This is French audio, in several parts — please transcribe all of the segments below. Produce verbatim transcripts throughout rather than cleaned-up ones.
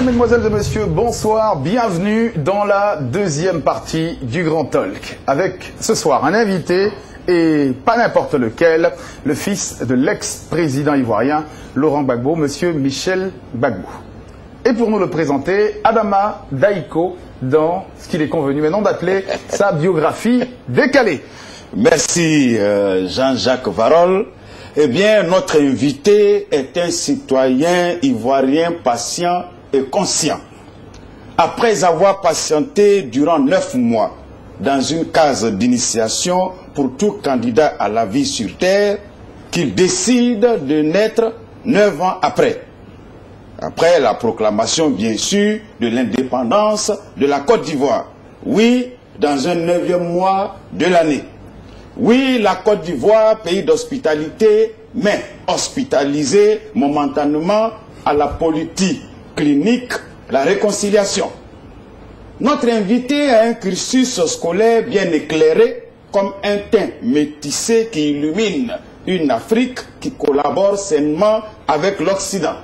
Mesdemoiselles et messieurs, bonsoir, bienvenue dans la deuxième partie du Grand Talk. Avec ce soir un invité, et pas n'importe lequel, le fils de l'ex-président ivoirien Laurent Gbagbo, monsieur Michel Gbagbo. Et pour nous le présenter, Adama Daïko, dans ce qu'il est convenu maintenant d'appeler sa biographie décalée. Merci euh, Jean-Jacques Varol. Eh bien, notre invité est un citoyen ivoirien patient et conscient. Après avoir patienté durant neuf mois dans une case d'initiation pour tout candidat à la vie sur Terre, qu'il décide de naître neuf ans après. Après la proclamation, bien sûr, de l'indépendance de la Côte d'Ivoire. Oui, dans un neuvième mois de l'année. Oui, la Côte d'Ivoire, pays d'hospitalité, mais hospitalisé momentanément à la politique clinique, la réconciliation. Notre invité a un cursus scolaire bien éclairé, comme un teint métissé qui illumine une Afrique qui collabore sainement avec l'Occident.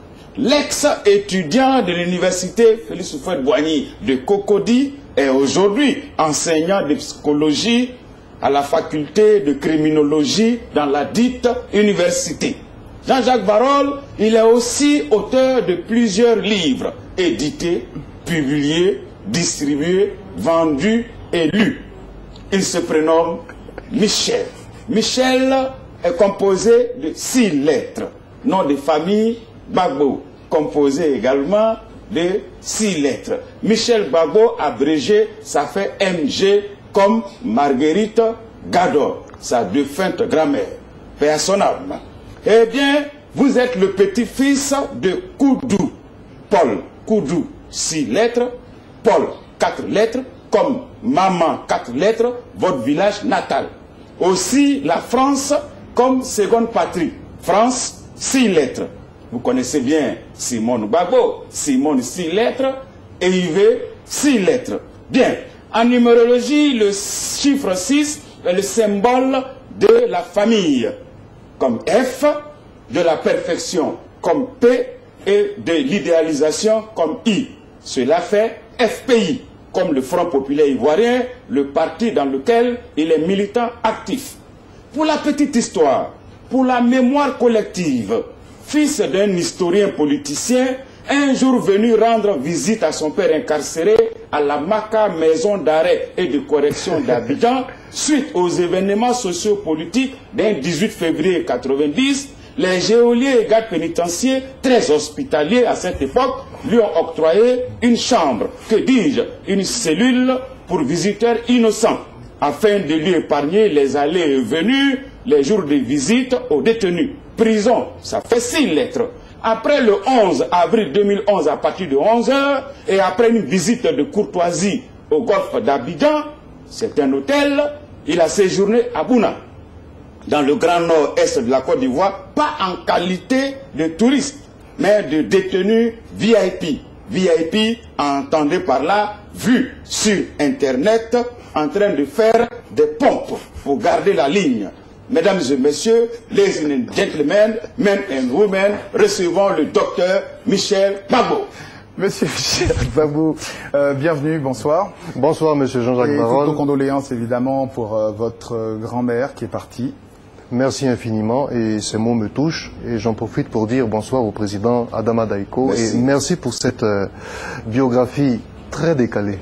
L'ex-étudiant de l'université Félix Houphouët-Boigny de Cocody est aujourd'hui enseignant de psychologie à la faculté de criminologie dans la dite université. Jean-Jacques Varol, il est aussi auteur de plusieurs livres édités, publiés, distribués, vendus et lus. Il se prénomme Michel. Michel est composé de six lettres. Nom de famille Gbagbo, composé également de six lettres. Michel Gbagbo, abrégé, ça fait M G comme Marguerite Gador, sa défunte grand-mère. Paix à son âme. Eh bien, vous êtes le petit-fils de Koudou. Paul Koudou, six lettres. Paul, quatre lettres. Comme maman, quatre lettres. Votre village natal. Aussi, la France comme seconde patrie. France, six lettres. Vous connaissez bien Simone Gbagbo. Simone, six lettres. Et Yves, six lettres. Bien. En numérologie, le chiffre six est le symbole de la famille, comme F, de la perfection comme P et de l'idéalisation comme I. Cela fait F P I, comme le Front populaire ivoirien, le parti dans lequel il est militant actif. Pour la petite histoire, pour la mémoire collective, fils d'un historien politicien, un jour venu rendre visite à son père incarcéré à la Maka maison d'arrêt et de correction d'Abidjan, suite aux événements sociopolitiques d'un dix-huit février mille neuf cent quatre-vingt-dix, les geôliers et gardes pénitentiaires, très hospitaliers à cette époque, lui ont octroyé une chambre, que dis-je, une cellule pour visiteurs innocents, afin de lui épargner les allées et venues, les jours de visite aux détenus. Prison, ça fait six lettres. Après le onze avril deux mille onze, à partir de onze heures, et après une visite de courtoisie au golfe d'Abidjan, c'est un hôtel, il a séjourné à Bouna, dans le grand nord-est de la Côte d'Ivoire, pas en qualité de touriste, mais de détenu V I P. V I P, entendez par là, vu sur Internet, en train de faire des pompes pour garder la ligne. Mesdames et messieurs, ladies and gentlemen, men and women, recevons le docteur Michel Gbagbo. Monsieur Michel Gbagbo, euh, bienvenue, bonsoir. Bonsoir, monsieur Jean-Jacques Varol. Et toutes nos condoléances, évidemment, pour euh, votre grand-mère qui est partie. Merci infiniment, et ces mots me touchent. Et j'en profite pour dire bonsoir au président Adama Daïko. Merci. Et merci pour cette euh, biographie très décalée.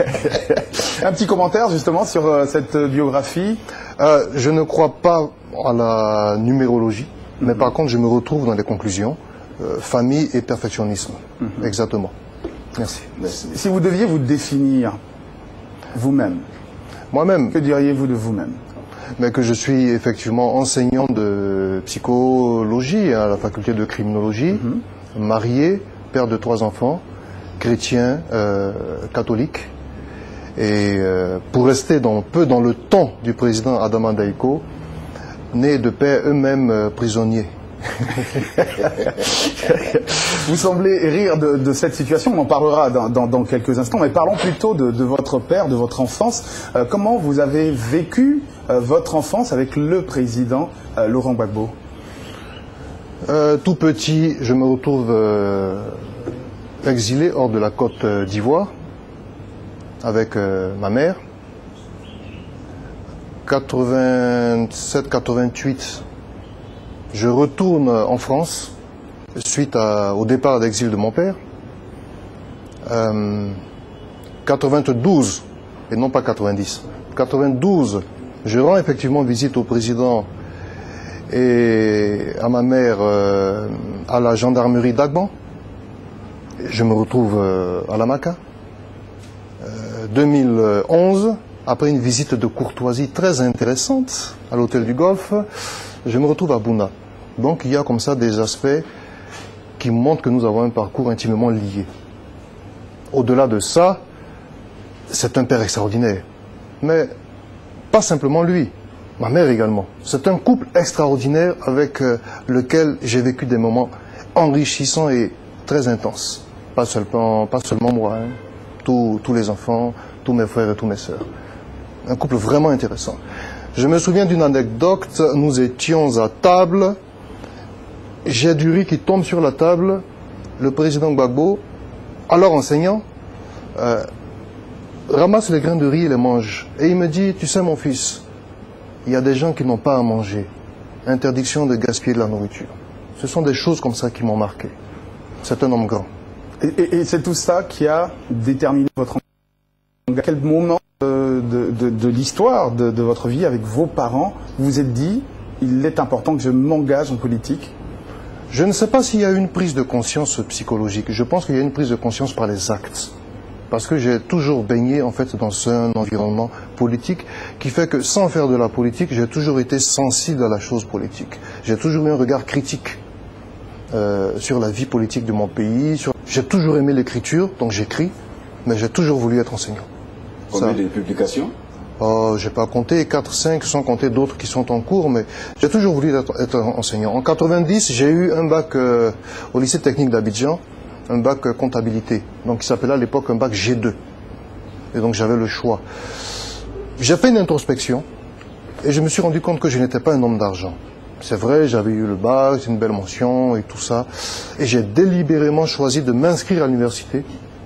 Un petit commentaire, justement, sur euh, cette biographie. Euh, je ne crois pas à la numérologie, mm-hmm. mais par contre, je me retrouve dans les conclusions. Euh, famille et perfectionnisme. Mm-hmm. Exactement. Merci. Merci. Si vous deviez vous définir vous-même, moi-même, que diriez-vous de vous-même? Mais que je suis effectivement enseignant de psychologie à la faculté de criminologie, mm-hmm. marié, père de trois enfants, chrétien, euh, catholique. Et euh, pour rester dans, peu dans le temps du président Adama Daïko, nés de pères eux-mêmes euh, prisonniers. Vous semblez rire de, de cette situation, on en parlera dans, dans, dans quelques instants, mais parlons plutôt de, de votre père, de votre enfance. Euh, comment vous avez vécu euh, votre enfance avec le président euh, Laurent Gbagbo? euh, Tout petit, je me retrouve euh, exilé hors de la Côte d'Ivoire avec euh, ma mère. quatre-vingt-sept quatre-vingt-huit, je retourne en France suite à, au départ d'exil de mon père. Euh, quatre-vingt-douze, et non pas quatre-vingt-dix, quatre-vingt-douze, je rends effectivement visite au président et à ma mère euh, à la gendarmerie d'Agban. Je me retrouve euh, à la Maca. Euh, deux mille onze, après une visite de courtoisie très intéressante à l'hôtel du Golfe, je me retrouve à Bouna. Donc il y a comme ça des aspects qui montrent que nous avons un parcours intimement lié. Au-delà de ça, c'est un père extraordinaire. Mais pas simplement lui, ma mère également. C'est un couple extraordinaire avec euh, lequel j'ai vécu des moments enrichissants et très intenses. Pas seulement, pas seulement moi, hein. tous, tous les enfants, tous mes frères et tous mes sœurs. Un couple vraiment intéressant. Je me souviens d'une anecdote, nous étions à table, j'ai du riz qui tombe sur la table, le président Gbagbo, alors enseignant, euh, ramasse les grains de riz et les mange. Et il me dit, tu sais mon fils, il y a des gens qui n'ont pas à manger. Interdiction de gaspiller de la nourriture. Ce sont des choses comme ça qui m'ont marqué. C'est un homme grand. Et, et, et c'est tout ça qui a déterminé votre engagement. À quel moment de, de, de, de l'histoire de, de votre vie avec vos parents, vous vous êtes dit, il est important que je m'engage en politique? Je ne sais pas s'il y a une prise de conscience psychologique. Je pense qu'il y a une prise de conscience par les actes. Parce que j'ai toujours baigné en fait dans un environnement politique qui fait que sans faire de la politique, j'ai toujours été sensible à la chose politique. J'ai toujours eu un regard critique euh, sur la vie politique de mon pays. Sur... J'ai toujours aimé l'écriture, donc j'écris, mais j'ai toujours voulu être enseignant. Combien de publications? Oh, j'ai pas compté, quatre, cinq, sans compter d'autres qui sont en cours, mais j'ai toujours voulu être, être enseignant. En quatre-vingt-dix, j'ai eu un bac euh, au lycée technique d'Abidjan, un bac euh, comptabilité, donc qui s'appelait à l'époque un bac G deux. Et donc j'avais le choix. J'ai fait une introspection et je me suis rendu compte que je n'étais pas un homme d'argent. C'est vrai, j'avais eu le bac, c'est une belle mention et tout ça. Et j'ai délibérément choisi de m'inscrire à l'université,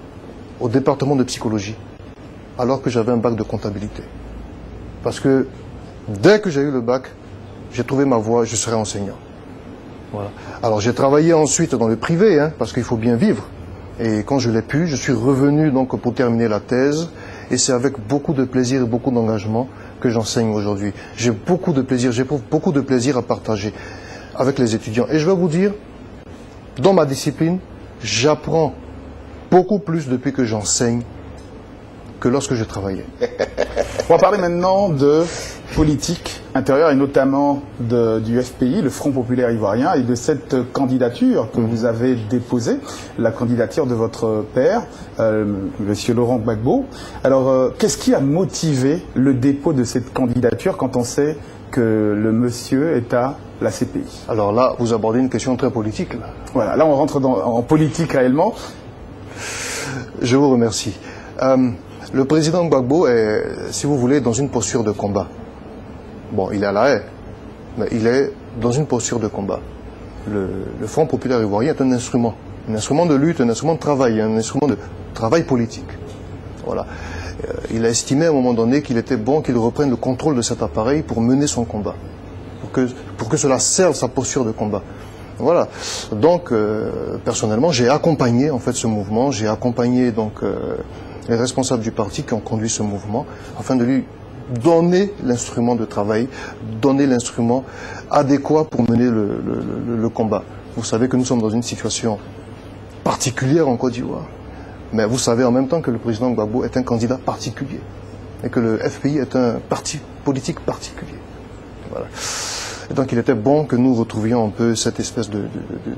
au département de psychologie, alors que j'avais un bac de comptabilité. Parce que dès que j'ai eu le bac, j'ai trouvé ma voie, je serai enseignant. Voilà. Alors j'ai travaillé ensuite dans le privé, hein, parce qu'il faut bien vivre. Et quand je l'ai pu, je suis revenu donc pour terminer la thèse. Et c'est avec beaucoup de plaisir et beaucoup d'engagement que j'enseigne aujourd'hui. J'ai beaucoup de plaisir, j'éprouve beaucoup de plaisir à partager avec les étudiants. Et je vais vous dire, dans ma discipline, j'apprends beaucoup plus depuis que j'enseigne que lorsque je travaillais. On va parler maintenant de politique intérieure et notamment de, du F P I, le Front Populaire Ivoirien, et de cette candidature que vous avez déposée, la candidature de votre père, euh, Monsieur Laurent Gbagbo. Alors, euh, qu'est-ce qui a motivé le dépôt de cette candidature quand on sait que le monsieur est à la C P I? Alors là, vous abordez une question très politique. Là. Voilà, là on rentre dans, en politique réellement. Je vous remercie. Euh, Le président Gbagbo est, si vous voulez, dans une posture de combat. Bon, il est à la haie, mais il est dans une posture de combat. Le, le Front Populaire Ivoirien est un instrument, un instrument de lutte, un instrument de travail, un instrument de travail politique. Voilà. Euh, il a estimé à un moment donné qu'il était bon qu'il reprenne le contrôle de cet appareil pour mener son combat, pour que, pour que cela serve sa posture de combat. Voilà. Donc, euh, personnellement, j'ai accompagné en fait ce mouvement, j'ai accompagné donc euh, les responsables du parti qui ont conduit ce mouvement, afin de lui donner l'instrument de travail, donner l'instrument adéquat pour mener le, le, le, le combat. Vous savez que nous sommes dans une situation particulière en Côte d'Ivoire, mais vous savez en même temps que le président Gbagbo est un candidat particulier, et que le F P I est un parti politique particulier. Voilà. Et donc il était bon que nous retrouvions un peu cette espèce de, de, de,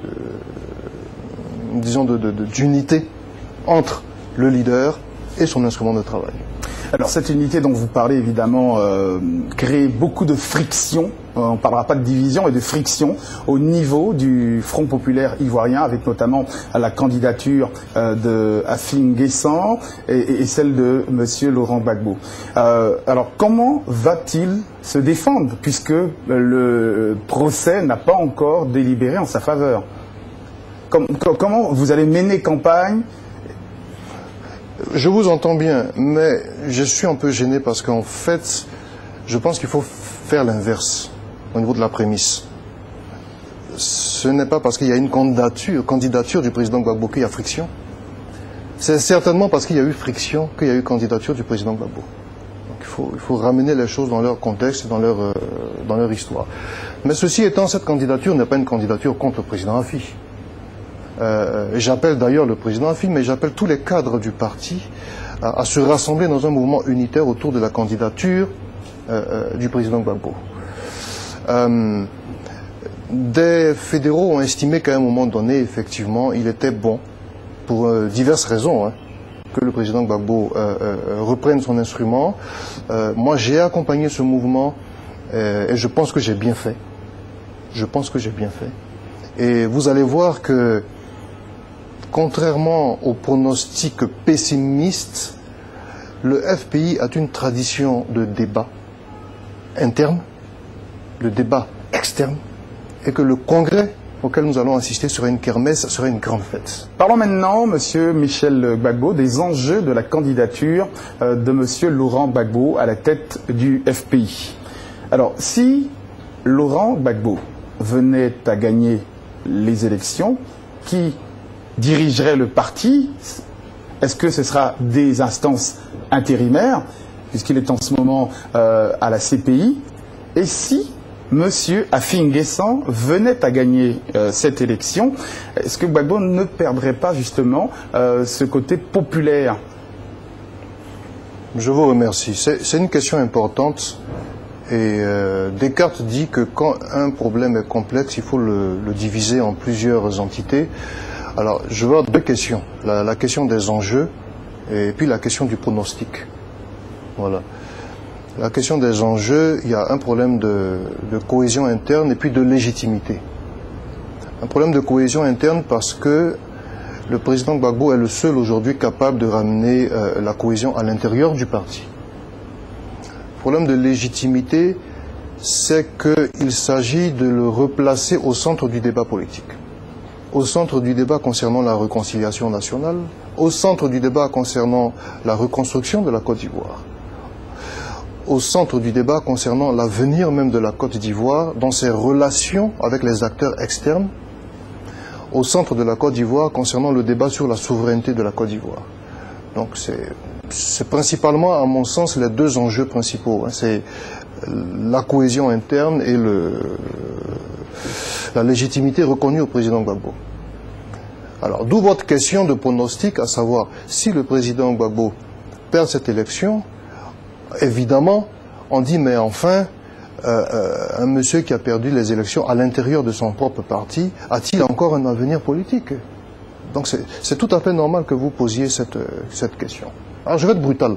de, de disons de, de, de, d'unité entre le leader et son instrument de travail. Alors cette unité dont vous parlez évidemment euh, crée beaucoup de friction, on ne parlera pas de division mais de friction au niveau du Front Populaire Ivoirien, avec notamment la candidature euh, de Afin Guessan et, et celle de Monsieur Laurent Gbagbo. Euh, alors comment va-t-il se défendre puisque le procès n'a pas encore délibéré en sa faveur? Comment vous allez mener campagne Je vous entends bien, mais je suis un peu gêné parce qu'en fait, je pense qu'il faut faire l'inverse au niveau de la prémisse. Ce n'est pas parce qu'il y a une candidature, candidature du président Gbagbo qu'il y a friction. C'est certainement parce qu'il y a eu friction qu'il y a eu candidature du président Gbagbo. Donc il faut, il faut ramener les choses dans leur contexte, dans leur, euh, dans leur histoire. Mais ceci étant, cette candidature n'est pas une candidature contre le président Afi. Euh, j'appelle d'ailleurs le président Afi, mais j'appelle tous les cadres du parti à, à se rassembler dans un mouvement unitaire autour de la candidature euh, euh, du président Gbagbo. Euh, des fédéraux ont estimé qu'à un moment donné, effectivement, il était bon, pour euh, diverses raisons, hein, que le président Gbagbo euh, euh, reprenne son instrument. Euh, moi, j'ai accompagné ce mouvement euh, et je pense que j'ai bien fait. Je pense que j'ai bien fait. Et vous allez voir que, contrairement aux pronostics pessimistes, le F P I a une tradition de débat interne, de débat externe, et que le congrès auquel nous allons assister serait une kermesse, serait une grande fête. Parlons maintenant, Monsieur Michel Gbagbo, des enjeux de la candidature euh, de Monsieur Laurent Gbagbo à la tête du F P I. Alors, si Laurent Gbagbo venait à gagner les élections, qui dirigerait le parti? Est-ce que ce sera des instances intérimaires, puisqu'il est en ce moment euh, à la C P I? Et si Monsieur Afi N'Guessan venait à gagner euh, cette élection, est-ce que Gbagbo ne perdrait pas justement euh, ce côté populaire? Je vous remercie. C'est une question importante. Et euh, Descartes dit que quand un problème est complexe, il faut le, le diviser en plusieurs entités. Alors, je vois deux questions. La, la question des enjeux et puis la question du pronostic. Voilà. La question des enjeux, il y a un problème de, de cohésion interne et puis de légitimité. Un problème de cohésion interne parce que le président Gbagbo est le seul aujourd'hui capable de ramener euh, la cohésion à l'intérieur du parti. Le problème de légitimité, c'est qu'il s'agit de le replacer au centre du débat politique, au centre du débat concernant la réconciliation nationale, au centre du débat concernant la reconstruction de la Côte d'Ivoire, au centre du débat concernant l'avenir même de la Côte d'Ivoire dans ses relations avec les acteurs externes, au centre de la Côte d'Ivoire concernant le débat sur la souveraineté de la Côte d'Ivoire. Donc c'est principalement, à mon sens, les deux enjeux principaux. Hein. C'est la cohésion interne et le, la légitimité reconnue au président Gbagbo. Alors, d'où votre question de pronostic, à savoir, si le président Gbagbo perd cette élection, évidemment, on dit, mais enfin, euh, euh, un monsieur qui a perdu les élections à l'intérieur de son propre parti, a-t-il encore un avenir politique? Donc c'est tout à fait normal que vous posiez cette, cette question. Alors je vais être brutal.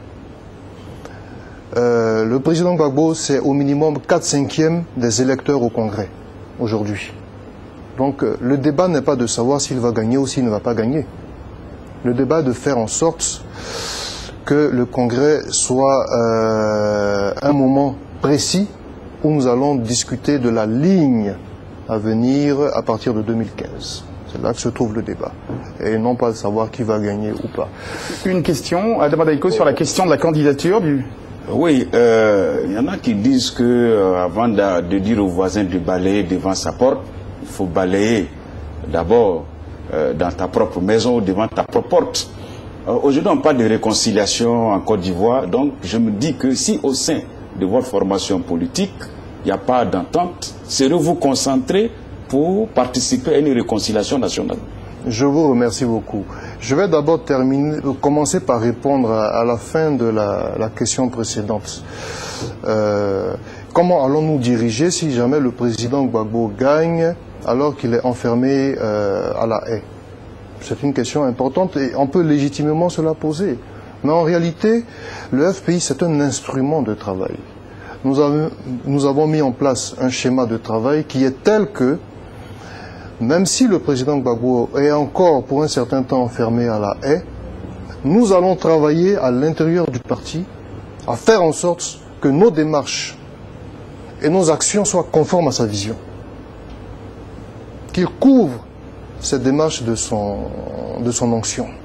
Euh, le président Gbagbo, c'est au minimum quatre cinquièmes des électeurs au Congrès, aujourd'hui. Donc euh, le débat n'est pas de savoir s'il va gagner ou s'il ne va pas gagner. Le débat est de faire en sorte que le Congrès soit euh, un moment précis où nous allons discuter de la ligne à venir à partir de deux mille quinze. C'est là que se trouve le débat. Et non pas de savoir qui va gagner ou pas. Une question, Adama Daïko, sur la question de la candidature du... Oui, il euh, y en a qui disent que euh, avant de, de dire aux voisins de balayer devant sa porte, il faut balayer d'abord euh, dans ta propre maison, devant ta propre porte. Euh, Aujourd'hui, on parle de réconciliation en Côte d'Ivoire, donc je me dis que si au sein de votre formation politique, il n'y a pas d'entente, serez-vous concentré pour participer à une réconciliation nationale? Je vous remercie beaucoup. Je vais d'abord terminer, commencer par répondre à, à la fin de la, la question précédente. Euh, comment allons-nous diriger si jamais le président Gbagbo gagne alors qu'il est enfermé euh, à la haie? C'est une question importante et on peut légitimement se la poser. Mais en réalité, le F P I, c'est un instrument de travail. Nous avons, nous avons mis en place un schéma de travail qui est tel que, même si le président Gbagbo est encore pour un certain temps enfermé à la haie, nous allons travailler à l'intérieur du parti à faire en sorte que nos démarches et nos actions soient conformes à sa vision. Qu'il couvre cette démarche de son, de son onction.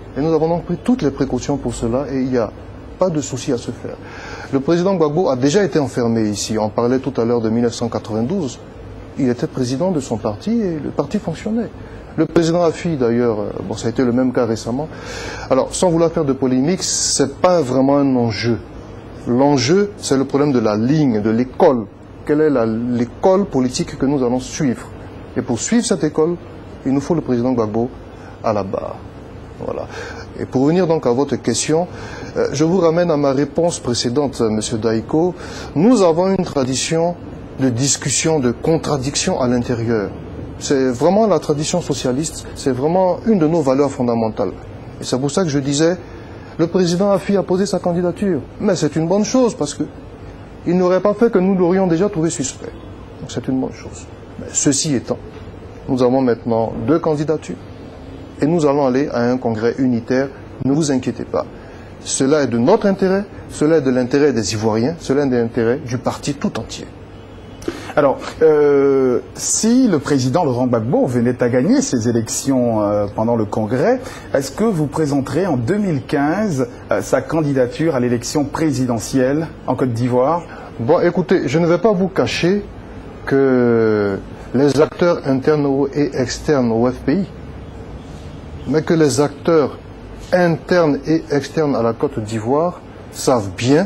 Et nous avons donc pris toutes les précautions pour cela et il n'y a pas de souci à se faire. Le président Gbagbo a déjà été enfermé ici. On parlait tout à l'heure de mille neuf cent quatre-vingt-douze. Il était président de son parti et le parti fonctionnait. Le président Afi, d'ailleurs, bon, ça a été le même cas récemment. Alors, sans vouloir faire de polémique, c'est pas vraiment un enjeu. L'enjeu, c'est le problème de la ligne, de l'école. Quelle est l'école politique que nous allons suivre? Et pour suivre cette école, il nous faut le président Gbagbo à la barre. Voilà. Et pour venir donc à votre question, euh, je vous ramène à ma réponse précédente, Monsieur Daïko. Nous avons une tradition de discussion, de contradiction à l'intérieur. C'est vraiment la tradition socialiste, c'est vraiment une de nos valeurs fondamentales. Et c'est pour ça que je disais, le président Afi a posé sa candidature. Mais c'est une bonne chose, parce que il n'aurait pas fait que nous l'aurions déjà trouvé suspect. Donc c'est une bonne chose. Mais ceci étant, nous avons maintenant deux candidatures. Et nous allons aller à un congrès unitaire, ne vous inquiétez pas. Cela est de notre intérêt, cela est de l'intérêt des Ivoiriens, cela est de l'intérêt du parti tout entier. Alors, euh, si le président Laurent Gbagbo venait à gagner ces élections euh, pendant le Congrès, est-ce que vous présenterez en deux mille quinze euh, sa candidature à l'élection présidentielle en Côte d'Ivoire? Bon, écoutez, je ne vais pas vous cacher que les acteurs internes et externes au F P I, mais que les acteurs internes et externes à la Côte d'Ivoire savent bien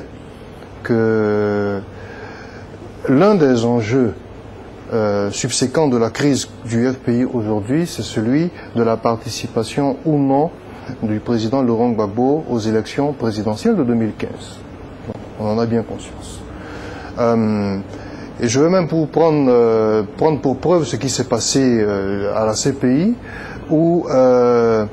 que l'un des enjeux euh, subséquents de la crise du F P I aujourd'hui, c'est celui de la participation ou non du président Laurent Gbagbo aux élections présidentielles de deux mille quinze. Donc, on en a bien conscience. Euh, et je vais même pour prendre, euh, prendre pour preuve ce qui s'est passé euh, à la C P I, où euh,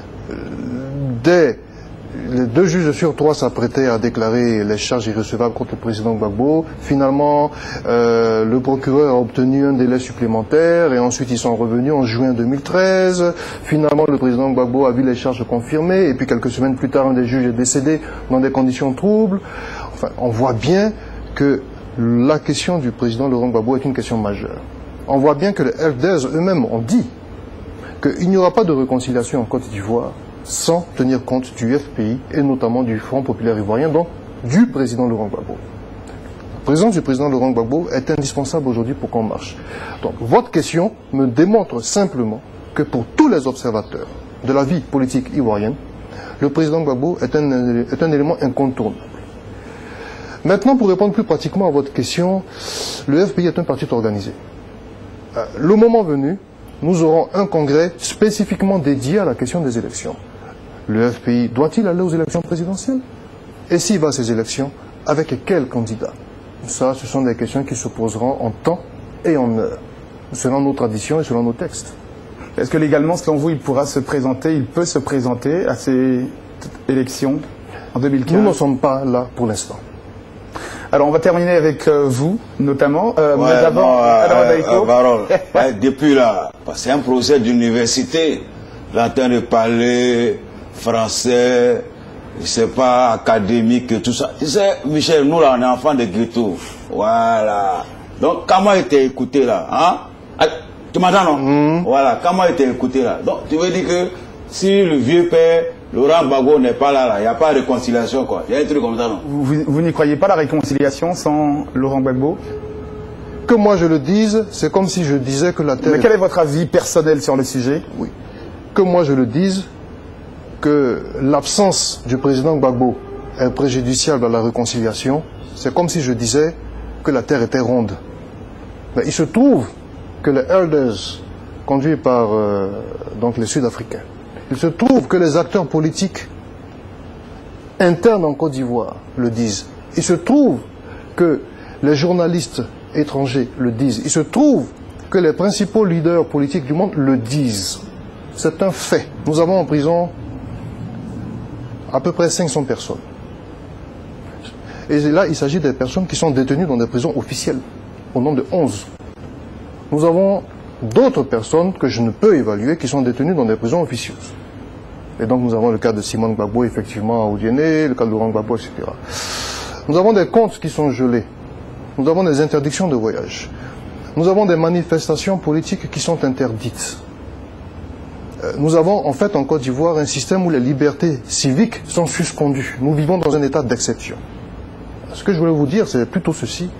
dès les deux juges sur trois s'apprêtaient à déclarer les charges irrecevables contre le président Gbagbo. Finalement, euh, le procureur a obtenu un délai supplémentaire et ensuite ils sont revenus en juin deux mille treize. Finalement, le président Gbagbo a vu les charges confirmées et puis quelques semaines plus tard, un des juges est décédé dans des conditions troubles. Enfin, on voit bien que la question du président Laurent Gbagbo est une question majeure. On voit bien que les L D S eux-mêmes ont dit qu'il n'y aura pas de réconciliation en Côte d'Ivoire sans tenir compte du F P I et notamment du Front populaire ivoirien, donc du président Laurent Gbagbo. La présence du président Laurent Gbagbo est indispensable aujourd'hui pour qu'on marche. Donc votre question me démontre simplement que pour tous les observateurs de la vie politique ivoirienne, le président Gbagbo est un, est un élément incontournable. Maintenant, pour répondre plus pratiquement à votre question, le F P I est un parti organisé. Euh, le moment venu, nous aurons un congrès spécifiquement dédié à la question des élections. Le F P I doit-il aller aux élections présidentielles? Et s'il va à ces élections, avec quel candidat? Ça, ce sont des questions qui se poseront en temps et en heure, selon nos traditions et selon nos textes. Est-ce que légalement, selon vous, il pourra se présenter, il peut se présenter à ces élections en deux mille quinze? Nous ne sommes pas là pour l'instant. Alors, on va terminer avec euh, vous, notamment. Euh, ouais, mais d'abord, bon, euh, alors, euh, Baron, ouais, depuis là, c'est un procès d'université. Là, en train de parler français, je sais pas, académique et tout ça. Tu sais, Michel, nous là, on est enfants de ghetto. Voilà. Donc, comment il t'a écouté là, hein? Ah, tu m'entends, non? Mm. Voilà, comment il t'a écouté là? Donc, tu veux dire que si le vieux père Laurent Gbagbo n'est pas là, il n'y a pas de réconciliation, quoi. Il y a un truc comme ça, non? Vous, vous, vous n'y croyez pas la réconciliation sans Laurent Gbagbo? Que moi je le dise, c'est comme si je disais que la terre... Mais quel est votre avis personnel sur le sujet? Oui. Que moi je le dise, que l'absence du président Gbagbo est préjudiciable à la réconciliation, c'est comme si je disais que la terre était ronde. Mais il se trouve que les Elders, conduits par euh, donc les Sud-Africains, il se trouve que les acteurs politiques internes en Côte d'Ivoire le disent. Il se trouve que les journalistes étrangers le disent. Il se trouve que les principaux leaders politiques du monde le disent. C'est un fait. Nous avons en prison à peu près cinq cents personnes. Et là, il s'agit des personnes qui sont détenues dans des prisons officielles, au nombre de onze. Nous avons d'autres personnes que je ne peux évaluer qui sont détenues dans des prisons officieuses. Et donc nous avons le cas de Simone Gbagbo, effectivement, à Odiéné, le cas de Laurent Gbagbo, et cetera. Nous avons des comptes qui sont gelés. Nous avons des interdictions de voyage. Nous avons des manifestations politiques qui sont interdites. Euh, nous avons en fait en Côte d'Ivoire un système où les libertés civiques sont suspendues. Nous vivons dans un état d'exception. Ce que je voulais vous dire, c'est plutôt ceci,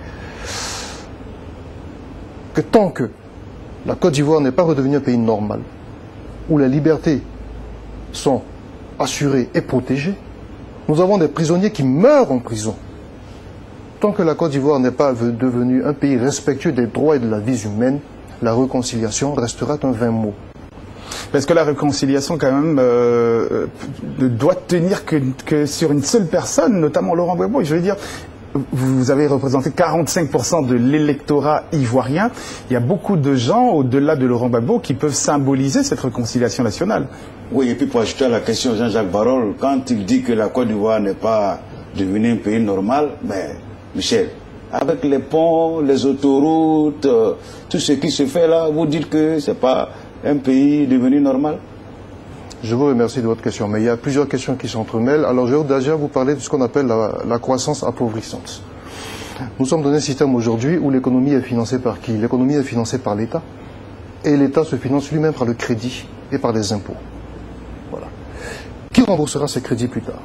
que tant que la Côte d'Ivoire n'est pas redevenue un pays normal, où les libertés sont assurées et protégées, nous avons des prisonniers qui meurent en prison. Tant que la Côte d'Ivoire n'est pas devenue un pays respectueux des droits et de la vie humaine, la réconciliation restera un vain mot. Parce que la réconciliation, quand même, euh, ne doit tenir que, que sur une seule personne, notamment Laurent Gbagbo. Je veux dire, vous avez représenté quarante-cinq pour cent de l'électorat ivoirien. Il y a beaucoup de gens, au-delà de Laurent Gbagbo, qui peuvent symboliser cette réconciliation nationale. Oui, et puis pour ajouter à la question Jean-Jacques Barrol, quand il dit que la Côte d'Ivoire n'est pas devenue un pays normal, mais Michel, avec les ponts, les autoroutes, euh, tout ce qui se fait là, vous dites que ce n'est pas un pays devenu normal? Je vous remercie de votre question, mais il y a plusieurs questions qui s'entremêlent. Alors je vais déjà vous parler de ce qu'on appelle la, la croissance appauvrissante. Nous sommes dans un système aujourd'hui où l'économie est financée par qui? L'économie est financée par l'État, et l'État se finance lui-même par le crédit et par les impôts. Voilà. Qui remboursera ces crédits plus tard?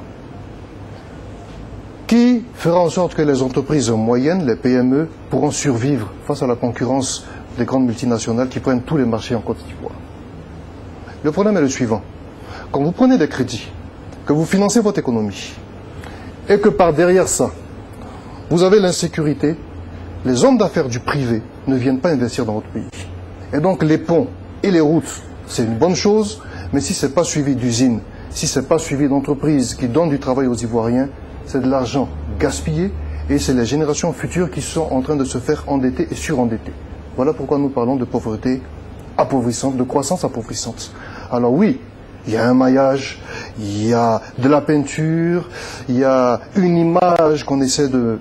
Qui fera en sorte que les entreprises moyennes, les P M E, pourront survivre face à la concurrence des grandes multinationales qui prennent tous les marchés en Côte d'Ivoire? Le problème est le suivant. Quand vous prenez des crédits, que vous financez votre économie, et que par derrière ça, vous avez l'insécurité, les hommes d'affaires du privé ne viennent pas investir dans votre pays. Et donc les ponts et les routes, c'est une bonne chose, mais si ce n'est pas suivi d'usines, si ce n'est pas suivi d'entreprises qui donnent du travail aux Ivoiriens, c'est de l'argent gaspillé, et c'est les générations futures qui sont en train de se faire endetter et surendetter. Voilà pourquoi nous parlons de pauvreté appauvrissante, de croissance appauvrissante. Alors oui, il y a un maillage, il y a de la peinture, il y a une image qu'on essaie de,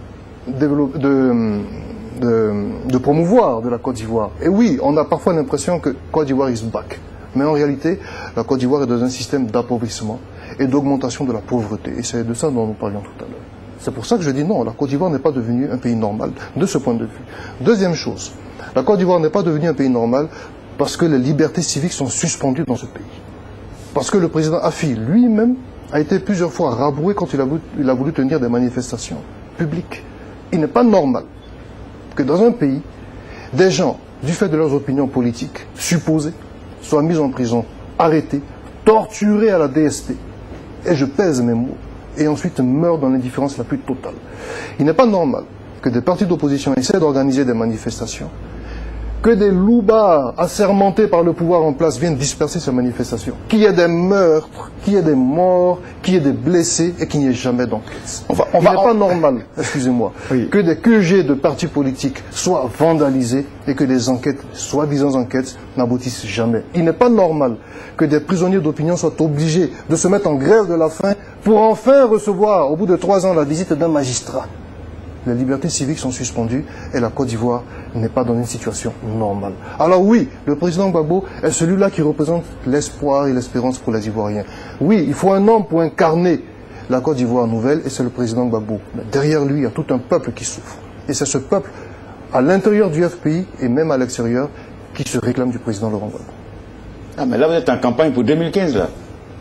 de, de, de, de promouvoir de la Côte d'Ivoire. Et oui, on a parfois l'impression que Côte d'Ivoire is back. Mais en réalité, la Côte d'Ivoire est dans un système d'appauvrissement et d'augmentation de la pauvreté. Et c'est de ça dont nous parlions tout à l'heure. C'est pour ça que je dis non, la Côte d'Ivoire n'est pas devenue un pays normal de ce point de vue. Deuxième chose, la Côte d'Ivoire n'est pas devenue un pays normal parce que les libertés civiques sont suspendues dans ce pays. Parce que le président Afi lui-même a été plusieurs fois rabroué quand il a voulu, il a voulu tenir des manifestations publiques. Il n'est pas normal que dans un pays, des gens, du fait de leurs opinions politiques supposées, soient mis en prison, arrêtés, torturés à la D S T, et je pèse mes mots, et ensuite meurent dans l'indifférence la plus totale. Il n'est pas normal que des partis d'opposition essaient d'organiser des manifestations, que des loupards assermentés par le pouvoir en place viennent disperser ces manifestations, qu'il y ait des meurtres, qu'il y ait des morts, qu'il y ait des blessés et qu'il n'y ait jamais d'enquête. Il n'est pas normal, excusez-moi, oui, que des Q G de partis politiques soient vandalisés et que des enquêtes, soi-disant enquêtes, n'aboutissent jamais. Il n'est pas normal que des prisonniers d'opinion soient obligés de se mettre en grève de la faim pour enfin recevoir, au bout de trois ans, la visite d'un magistrat. Les libertés civiques sont suspendues et la Côte d'Ivoire n'est pas dans une situation normale. Alors oui, le président Gbagbo est celui-là qui représente l'espoir et l'espérance pour les Ivoiriens. Oui, il faut un homme pour incarner la Côte d'Ivoire nouvelle et c'est le président Gbagbo. Mais derrière lui, il y a tout un peuple qui souffre. Et c'est ce peuple, à l'intérieur du F P I et même à l'extérieur, qui se réclame du président Laurent Gbagbo. Ah mais là vous êtes en campagne pour deux mille quinze là.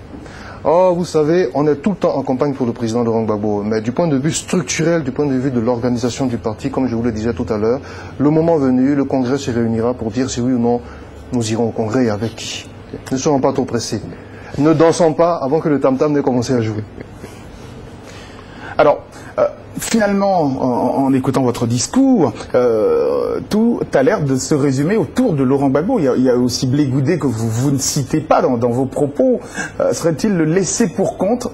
Oh, vous savez, on est tout le temps en campagne pour le président Laurent Gbagbo, mais du point de vue structurel, du point de vue de l'organisation du parti, comme je vous le disais tout à l'heure, le moment venu, le Congrès se réunira pour dire si oui ou non nous irons au Congrès et avec qui. Ne soyons pas trop pressés. Ne dansons pas avant que le tam-tam n'ait commencé à jouer. Alors, euh, finalement, en, en écoutant votre discours, euh, tout a l'air de se résumer autour de Laurent Gbagbo. Il y a, il y a aussi Blé Goudé que vous, vous ne citez pas dans, dans vos propos. Euh, serait-il le laisser pour compte?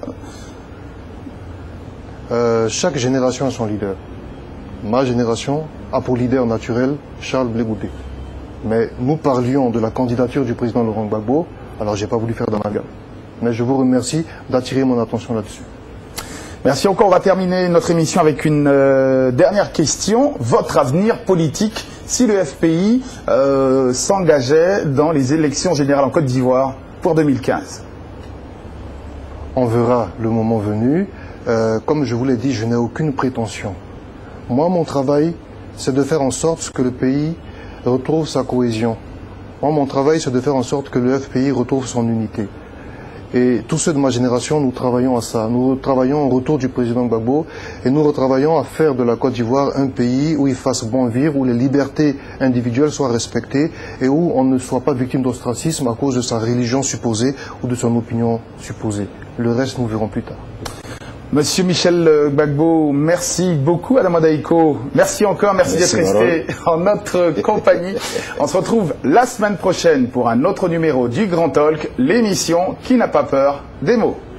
euh, Chaque génération a son leader. Ma génération a pour leader naturel Charles Blé Goudé. Mais nous parlions de la candidature du président Laurent Gbagbo, alors j'ai pas voulu faire d'amalgame. Mais je vous remercie d'attirer mon attention là-dessus. Merci encore. On va terminer notre émission avec une euh, dernière question. Votre avenir politique, si le F P I euh, s'engageait dans les élections générales en Côte d'Ivoire pour deux mille quinze? On verra le moment venu. Euh, comme je vous l'ai dit, je n'ai aucune prétention. Moi, mon travail, c'est de faire en sorte que le pays retrouve sa cohésion, Moi, mon travail, c'est de faire en sorte que le F P I retrouve son unité. Et tous ceux de ma génération, nous travaillons à ça. Nous travaillons au retour du président Gbagbo et nous retravaillons à faire de la Côte d'Ivoire un pays où il fasse bon vivre, où les libertés individuelles soient respectées et où on ne soit pas victime d'ostracisme à cause de sa religion supposée ou de son opinion supposée. Le reste, nous verrons plus tard. Monsieur Michel Gbagbo, merci beaucoup. Adam Daiko, merci encore, merci, merci d'être resté en notre compagnie. On se retrouve la semaine prochaine pour un autre numéro du Grand Talk, l'émission qui n'a pas peur des mots.